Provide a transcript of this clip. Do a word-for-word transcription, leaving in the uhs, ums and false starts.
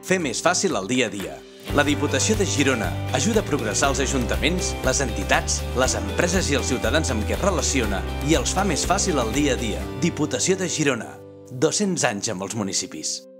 Fer més fàcil el dia a dia. La Diputació de Girona ajuda a progressar els ajuntaments, les entitats, les empreses i els ciutadans amb què es relaciona i els fa més fàcil el dia a dia. Diputació de Girona. dos-cents anys amb els municipis.